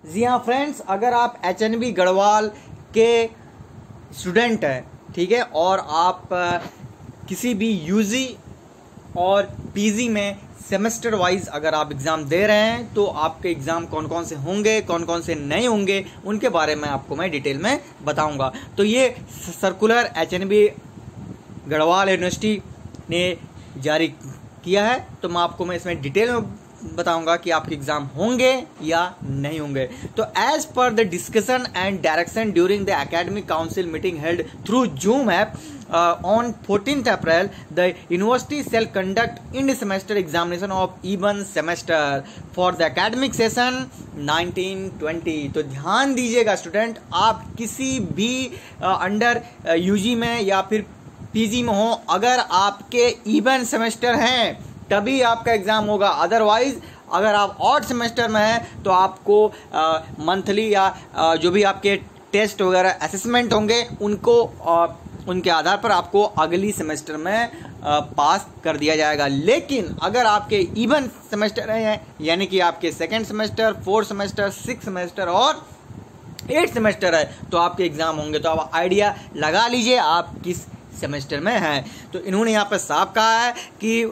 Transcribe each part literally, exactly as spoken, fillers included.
जी हाँ फ्रेंड्स, अगर आप एच एन बी गढ़वाल के स्टूडेंट हैं, ठीक है, और आप किसी भी यूजी और पीजी में सेमेस्टर वाइज अगर आप एग्ज़ाम दे रहे हैं तो आपके एग्ज़ाम कौन कौन से होंगे, कौन कौन से नहीं होंगे, उनके बारे में आपको मैं डिटेल में बताऊंगा। तो ये circular H N B Garhwal university ने जारी किया है, तो मैं आपको मैं इसमें डिटेल में बताऊंगा कि आपके एग्जाम होंगे या नहीं होंगे। तो as per the discussion and direction during the academic council meeting held through zoom app on fourteenth April, the university shall conduct in semester examination of even semester for the academic session nineteen twenty. तो ध्यान दीजिएगा student, आप किसी भी under uh, UG में या फिर PG में हो, अगर आपके इवन सेमेस्टर हैं तभी आपका एग्जाम होगा। अदरवाइज अगर आप ऑड सेमेस्टर में हैं तो आपको मंथली या आ, जो भी आपके टेस्ट वगैरह असेसमेंट होंगे उनको आ, उनके आधार पर आपको अगली सेमेस्टर में आ, पास कर दिया जाएगा। लेकिन अगर आपके इवन सेमेस्टर हैं, यानी कि आपके second semester, fourth semester, six semester और एट सेमेस्टर है, तो आपके एग्जाम होंगे। तो आप आइडिया लगा लीजिए आप किस सेमेस्टर में हैं। तो इन्होंने यहाँ पर साफ कहा है कि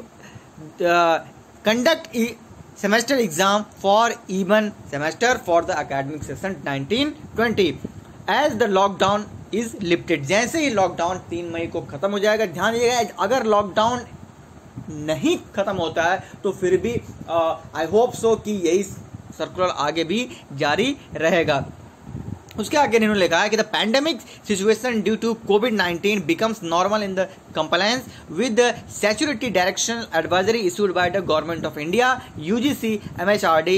conduct semester exam for even semester for the academic session nineteen twenty as the lockdown is lifted. जैसे ही लॉकडाउन तीन मई को खत्म हो जाएगा, ध्यान दीजिएगा, अगर लॉकडाउन नहीं खत्म होता है तो फिर भी आई होप सो कि यही सर्कुलर आगे भी जारी रहेगा। उसके आगे इन्होंने लिखा है कि the pandemic situation due to covid nineteen becomes normal in the compliance with the सैचुरेटी directional advisory issued by the government of India, UGC, MHRD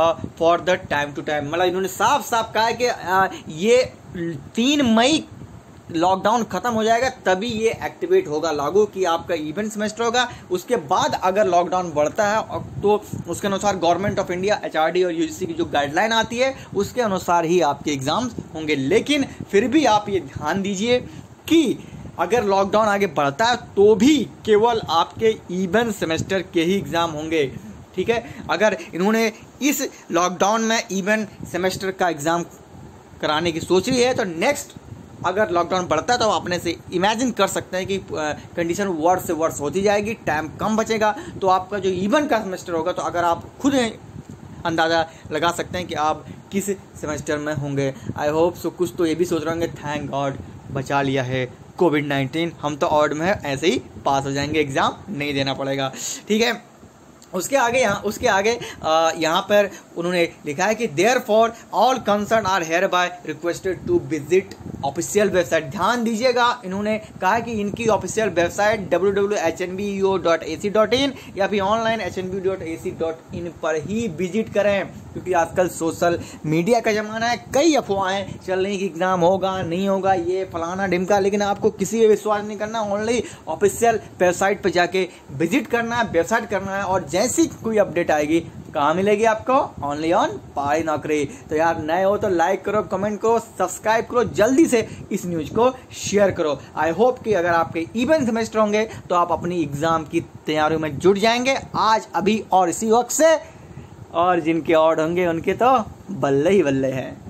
for the time to time. मतलब इन्होंने साफ साफ कहा है कि uh, ये तीन मई लॉकडाउन खत्म हो जाएगा तभी ये एक्टिवेट होगा लागू कि आपका इवेंट सेमेस्टर होगा। उसके बाद अगर लॉकडाउन बढ़ता है तो उसके अनुसार गवर्नमेंट ऑफ इंडिया, एचआरडी और यूजीसी की जो गाइडलाइन आती है उसके अनुसार ही आपके एग्जाम्स होंगे। लेकिन फिर भी आप ये ध्यान दीजिए कि अगर लॉकडाउन आगे बढ़ता है तो भी केवल आपके इवेंट सेमेस्टर के ही एग्ज़ाम होंगे, ठीक है। अगर इन्होंने इस लॉकडाउन में इवेंट सेमेस्टर का एग्ज़ाम कराने की सोच रही है तो नेक्स्ट अगर लॉकडाउन बढ़ता है तो आप अपने से इमेजिन कर सकते हैं कि कंडीशन वर्स से वर्स होती जाएगी, टाइम कम बचेगा, तो आपका जो इवेंट का सेमेस्टर होगा, तो अगर आप खुद अंदाज़ा लगा सकते हैं कि आप किस सेमेस्टर में होंगे। आई होप सो कुछ तो ये भी सोच रहे होंगे थैंक गॉड बचा लिया है कोविड नाइन्टीन, हम तो ऑड में है, ऐसे ही पास हो जाएंगे, एग्ज़ाम नहीं देना पड़ेगा, ठीक है। उसके आगे यहाँ उसके आगे यहाँ पर उन्होंने लिखा है कि therefore all concern are hereby requested to visit official website. ध्यान दीजिएगा, इन्होंने कहा कि इनकी official website W W W dot H N B U dot A C dot in या फिर online H N B dot A C dot in पर ही विजिट करें, क्योंकि आजकल सोशल मीडिया का ज़माना है, कई अफवाहें चल रही कि एग्ज़ाम होगा नहीं होगा, ये फलाना ढिमका, लेकिन आपको किसी पे विश्वास नहीं करना, ओनली ऑफिशियल वेबसाइट पर जाके विजिट करना है, वेबसाइट करना है, और जैसी कोई अपडेट आएगी कहाँ मिलेगी आपको, ओनली ऑन पहाड़ी नौकरी। तो यार नए हो तो लाइक करो, कमेंट करो, सब्सक्राइब करो, जल्दी से इस न्यूज को शेयर करो। आई होप कि अगर आपके इवेंट सेमेस्टर होंगे तो आप अपनी एग्जाम की तैयारियों में जुट जाएंगे आज, अभी और इसी वक्त से, और जिनके ऑड होंगे उनके तो बल्ले ही बल्ले हैं।